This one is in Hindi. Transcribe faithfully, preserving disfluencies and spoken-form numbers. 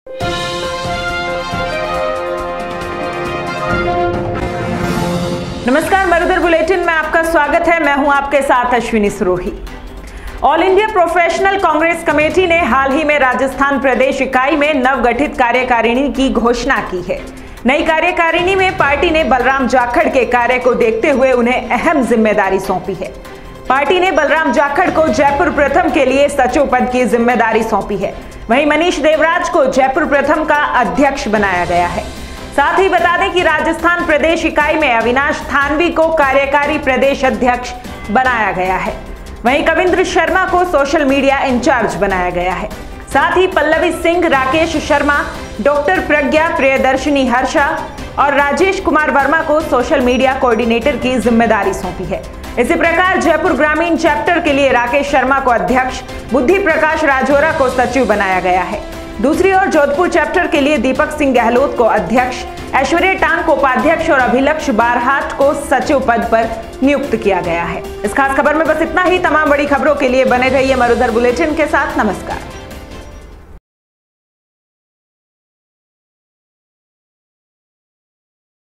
नमस्कार, मरुधर बुलेटिन में आपका स्वागत है। मैं हूं आपके साथ Ashwini Sarohi. All India professional Congress committee ने हाल ही में राजस्थान प्रदेश इकाई में नवगठित कार्यकारिणी की घोषणा की है। नई कार्यकारिणी में पार्टी ने बलराम जाखड़ के कार्य को देखते हुए उन्हें अहम जिम्मेदारी सौंपी है। पार्टी ने बलराम जाखड़ को जयपुर प्रथम के लिए सचिव पद की जिम्मेदारी सौंपी है। वहीं मनीष देवराज को जयपुर प्रथम का अध्यक्ष बनाया गया है। साथ ही बता दें कि राजस्थान प्रदेश इकाई में अविनाश थानवी को कार्यकारी प्रदेश अध्यक्ष बनाया गया है। वहीं कविंद्र शर्मा को सोशल मीडिया इंचार्ज बनाया गया है। साथ ही पल्लवी सिंह, राकेश शर्मा, डॉक्टर प्रज्ञा प्रियदर्शनी हर्षा और राजेश कुमार वर्मा को सोशल मीडिया कोऑर्डिनेटर की जिम्मेदारी सौंपी है। इसी प्रकार जयपुर ग्रामीण चैप्टर के लिए राकेश शर्मा को अध्यक्ष, बुद्धि प्रकाश राजौरा को सचिव बनाया गया है। दूसरी ओर जोधपुर चैप्टर के लिए दीपक सिंह गहलोत को अध्यक्ष, ऐश्वर्या टांग को उपाध्यक्ष और अभिलक्ष बारहाट को सचिव पद पर नियुक्त किया गया है। इस खास खबर में बस इतना ही। तमाम बड़ी खबरों के लिए बने रहिए मरुधर बुलेटिन के साथ। नमस्कार।